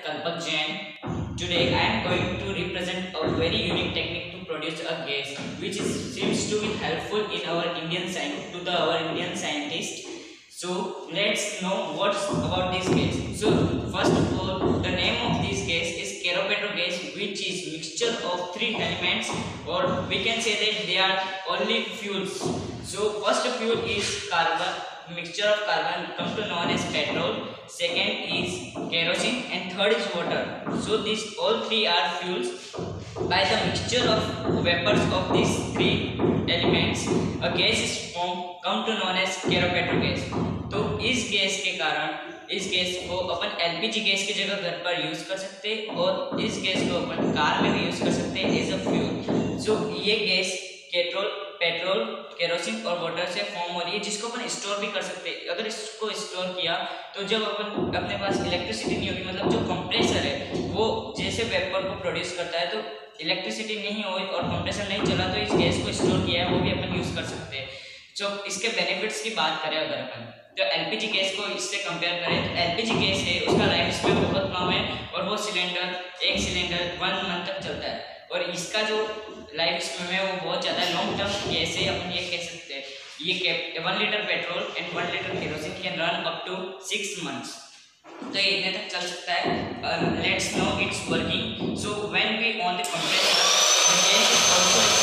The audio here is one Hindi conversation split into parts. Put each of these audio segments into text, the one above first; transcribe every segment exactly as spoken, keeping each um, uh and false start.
Kalpak Jain. Today I am going to represent a very unique technique to produce a gas, which is, seems to be helpful in our Indian science to the our Indian scientists. So let's know what's about this gas. So first of all, the name of this gas is Caro-Petro gas, which is mixture of three elements, or we can say that they are only fuels. So first fuel is carbon, mixture of carbon, come to known as petrol. Second is kerosene, and third is water. So these all three are fuels. By the mixture of vapors of these three elements, a gas is formed, come to known as Caro-Petro gas. तो इस गैस के कारण इस गैस को अपन एलपीजी गैस की जगह घर पर यूज कर सकते हैं, और इस गैस को अपन कार में भी यूज कर सकते हैं एज अ फ्यूल. सो ये गैस पेट्रोल पेट्रोल केरोसिन और वाटर से फॉर्म हो रही है, जिसको अपन स्टोर भी कर सकते हैं. अगर इसको स्टोर किया तो जब अपन अपने पास इलेक्ट्रिसिटी नहीं होगी, मतलब जो कंप्रेसर है वो जैसे वेपर को प्रोड्यूस करता है, तो इलेक्ट्रिसिटी नहीं हुई और कंप्रेसर नहीं चला तो इस गैस को स्टोर किया है वो भी अपन यूज कर सकते हैं. जो इसके बेनिफिट्स की बात करें अगर अपन तो एलपीजी गैस को इससे कंपेयर करें तो एलपीजी गैस है उसका लाइफ स्पेन बहुत कम है, और वो सिलेंडर एक सिलेंडर वन मंथ तक चलता है, और इसका जो लाइफ स्पेन है वो बहुत ज़्यादा लॉन्ग टर्म गैस है. अपन ये कह सकते हैं ये one litre petrol and one litre kerosene can run up to six months. तो ये इतने तक चल सकता है. Let's know it's working. So when we on the compressor the gas is also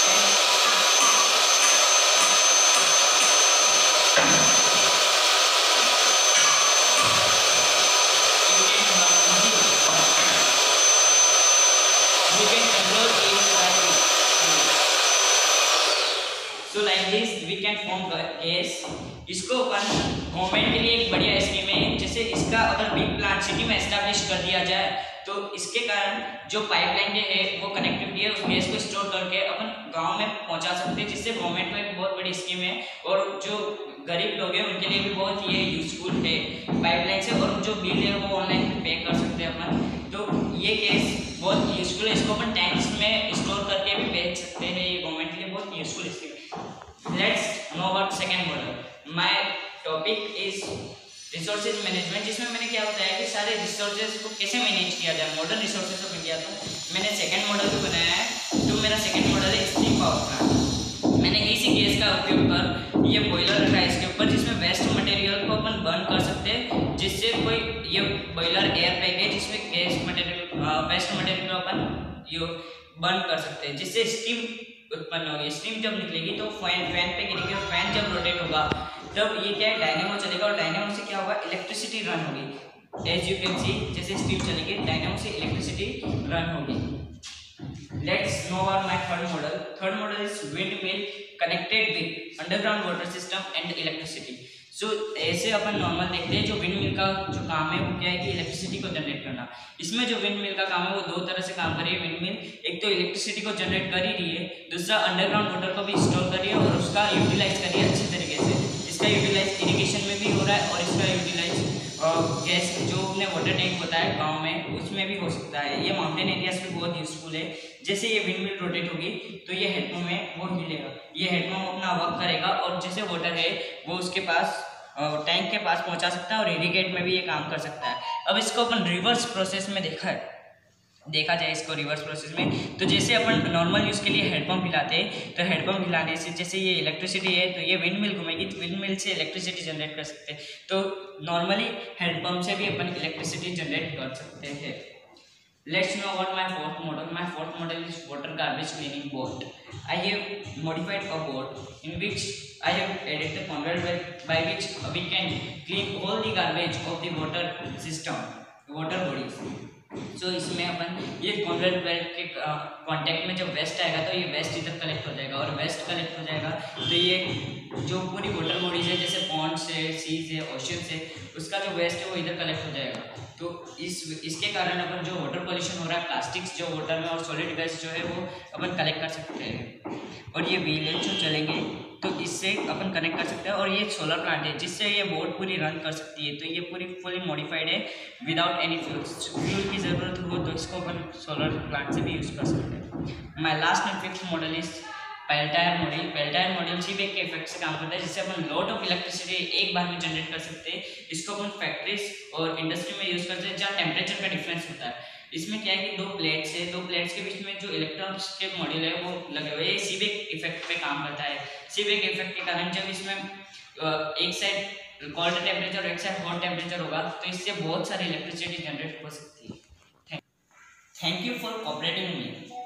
So like this we can form gas. इसको अपन गवर्नमेंट के लिए एक बढ़िया स्कीम है. जैसे इसका अगर बिग प्लांट सिटी में एस्टैब्लिश कर दिया जाए तो इसके कारण जो पाइपलाइन है वो कनेक्टिविटी है उस गैस को स्टोर करके अपन गांव में पहुंचा सकते हैं, जिससे गवर्नमेंट को एक बहुत बड़ी स्कीम है, और जो गरीब लोग हैं उनके लिए भी बहुत ये यूजफुल है पाइपलाइन से, और जो बिल है वो ऑनलाइन पे कर सकते हैं अपन. तो ये गैस बहुत यूजफुल है, इसको अपन टैंक्स में स्टोर करके भी बेच सकते हैं. ये गवर्नमेंट के लिए बहुत यूजफुल स्कीम है. Let's know about second model. My topic is resources management, जिसमें मैंने क्या बताया कि सारे रिसोर्सेज को कैसे मैनेज किया जाए मॉडर्न रिसोर्सेज ऑफ इंडिया. तो मैंने सेकंड मॉडल भी बनाया है. तो मेरा सेकंड मॉडल है स्टीम पावर प्लांट. मैंने इसी गैस का उपयोग कर ये बॉयलर रखा है इसके ऊपर, जिसमें वेस्ट मटेरियल को अपन बर्न कर सकते हैं, जिससे कोई ये बॉयलर एयर पैक है जिसमें गैस मटेरियल वेस्ट मटेरियल को अपन ये बर्न कर सकते हैं, जिससे स्टीम उत्पन्न होगी. स्टीम जब निकलेगी तो फैन फैन पे गिरेगी, और फैन जब रोटेट होगा तब ये क्या है डायनेमो चलेगा, और डायनेमो से क्या होगा इलेक्ट्रिसिटी रन होगी. एज यू कैन सी जैसे स्टीम चलेगी डायनेमो से इलेक्ट्रिसिटी रन होगी. Let's know about my third model. Third model is wind mill connected with underground water system and electricity. So so, ऐसे अपन नॉर्मल देखते हैं जो विंड मिल का जो काम है वो क्या है कि इलेक्ट्रिसिटी को जनरेट करना. इसमें जो विंड मिल का काम है वो दो तरह से काम कर रही है. विंड मिल एक तो इलेक्ट्रिसिटी को जनरेट कर ही रही है, दूसरा अंडरग्राउंड वाटर को भी स्टोर कर रही है और उसका यूटिलाइज कर रही है अच्छी तरीके से. इसका यूटिलाइज इरिगेशन में भी हो रहा है, और इसका यूटिलाइज गैस जो अपने वाटर टैंक होता है गाँव में उसमें भी हो सकता है. ये माउंटेन एरियाज में बहुत यूजफुल है. जैसे ये विंड मिल रोटेट होगी तो ये हेडपम्प में वो हिलेगा, ये हेडपम्प अपना वर्क करेगा, और जैसे वाटर है वो उसके पास टैंक के पास पहुंचा सकता है, और इरिगेट में भी ये काम कर सकता है. अब इसको अपन रिवर्स प्रोसेस में देखा है देखा जाए इसको रिवर्स प्रोसेस में, तो जैसे अपन नॉर्मल यूज़ के लिए हेडपम्प हिलाते हैं, तो हेडपम्प हिलाने से जैसे ये इलेक्ट्रिसिटी है तो ये विंड मिल घूमेगी, तो विंड मिल से इलेक्ट्रिसिटी जनरेट कर सकते हैं. तो नॉर्मली हेडपम्प से भी अपन इलेक्ट्रिसिटी जनरेट कर सकते हैं. Let's know about my fourth model. My fourth model is water garbage cleaning board. I have modified a board in which I have added the conveyor belt by which we can clean all the garbage of the water system, water bodies. So इसमें अपन ये कन्वेयर बेल्ट के कांटेक्ट में जब वेस्ट आएगा तो ये वेस्ट इधर कलेक्ट हो जाएगा, और वेस्ट कलेक्ट हो जाएगा तो ये जो पूरी वाटर बॉडीज है जैसे पॉन्ड्स है, सीज है, ओशियंस है, उसका जो वेस्ट है वो इधर कलेक्ट हो जाएगा. तो इस इसके कारण अपन जो वाटर पॉल्यूशन हो रहा है, प्लास्टिक्स जो वाटर में और सॉलिड वेस्ट जो है वो अपन कलेक्ट कर सकते हैं. और ये व्हील है जो चलेंगे तो इससे अपन कनेक्ट कर सकते हैं, और ये सोलर प्लांट है जिससे ये बोट पूरी रन कर सकती है. तो ये पूरी फुली मॉडिफाइड है विदाउट एनी फ्यूल्स. फ्यूल की ज़रूरत हो तो इसको अपन सोलर प्लांट से भी यूज़ कर सकते हैं. My last and fifth model is Peltier module Peltier module Seebeck के इफेक्ट से काम करता है, जिससे अपन लॉट ऑफ इलेक्ट्रिसिटी एक बार में जनरेट कर सकते हैं। इसको अपन फैक्ट्रीज और इंडस्ट्री में यूज करते हैं जहाँ टेम्परेचर का डिफरेंस होता है। इसमें क्या है कि दो प्लेट्स है, दो प्लेट्स के बीच में जो इलेक्ट्रॉन्स के मॉड्यूल है वो लगे हुए, सीबेक इफेक्ट पे काम करता है। सीबेक इफेक्ट के कारण जब इसमें एक साइड कोल्ड टेम्परेचर और एक साइड हॉट टेम्परेचर होगा तो इससे बहुत सारी इलेक्ट्रिसिटी जनरेट हो सकती है। Thank you for cooperating me.